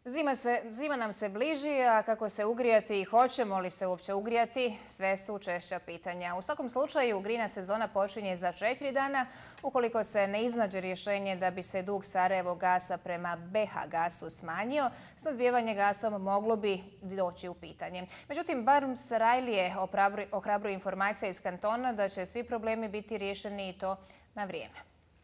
Zima nam se bliži, a kako se ugrijati i hoćemo li se uopće ugrijati, sve su češća pitanja. U svakom slučaju, grijna sezona počinje za 4 dana. Ukoliko se ne iznađe rješenje da bi se dug Sarajevo gasa prema BH gasu smanjio, snabdijevanje gasom moglo bi doći u pitanje. Međutim, barem Sarajlije ohrabruje informacija iz kantona da će svi problemi biti riješeni i to na vrijeme.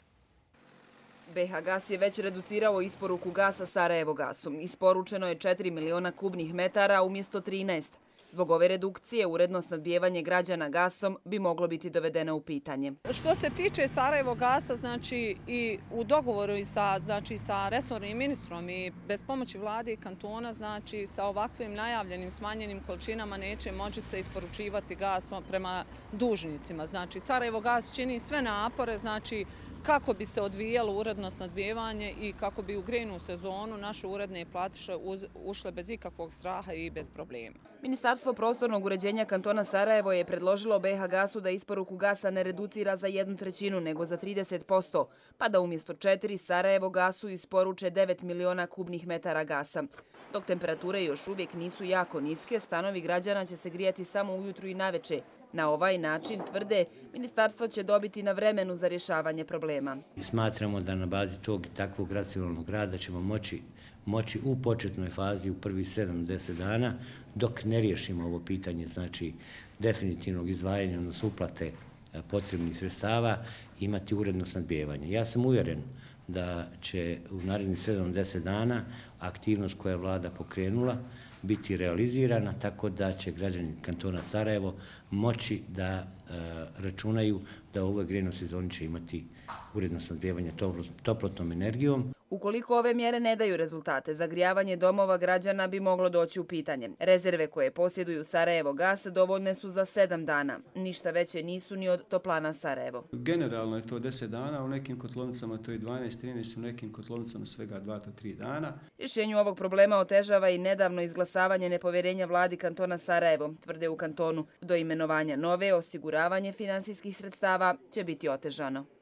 BH Gas je već reducirao isporuku gasa Sarajevo gasu. Isporučeno je 4 miliona kubnih metara umjesto 13. Zbog ove redukcije, uredno snabdijevanje građana gasom bi moglo biti dovedeno u pitanje. Što se tiče Sarajevo gasa, znači i u dogovoru i sa resornim ministrom i bez pomoći vlade i kantona, znači sa ovakvim najavljenim smanjenim količinama neće moći se isporučivati gas prema dužnicima. Znači Sarajevo gas čini sve napore, znači kako bi se odvijalo uredno snabdijevanje i kako bi u grejnu sezonu naše uredne platiše ušle bez ikakvog straha i bez problema. Ministarstvo prostornog uređenja kantona Sarajevo je predložilo BH Gasu da isporuku gasa ne reducira za 1/3, nego za 30%, pa da umjesto 4 Sarajevo Gasu isporuče 9 miliona kubnih metara gasa. Dok temperature još uvijek nisu jako niske, stanovi građana će se grijati samo ujutru i naveče. Na ovaj način, tvrde, ministarstvo će dobiti na vremenu za rješavanje problema. Smatramo da na bazi tog i takvog racionalnog rada ćemo moći u početnoj fazi u prvih 7-10 dana, dok ne riješimo ovo pitanje, znači definitivnog izdvajanja, odnosno uplate potrebnih sredstava, imati uredno snabdijevanje. Ja sam uvjeren da će u narednih 7-10 dana aktivnost koja je vlada pokrenula biti realizirana, tako da će građani kantona Sarajevo moći da računaju da u ovoj grejnoj sezoni će imati uredno snabdijevanje toplotnom energijom. Ukoliko ove mjere ne daju rezultate, zagrijavanje domova građana bi moglo doći u pitanje. Rezerve koje posjeduju Sarajevo Gas dovoljne su za 7 dana. Ništa veće nisu ni od toplana Sarajevo. Generalno je to 10 dana, u nekim kotlovnicama to je 12-13, u nekim kotlovnicama svega 2-3 dana. Rješenju ovog problema otežava i nedavno izglasavanje nepovjerenja vladi kantona Sarajevo, tvrde u kantonu. Do imenovanja nove, osiguravanje finansijskih sredstava će biti otežano.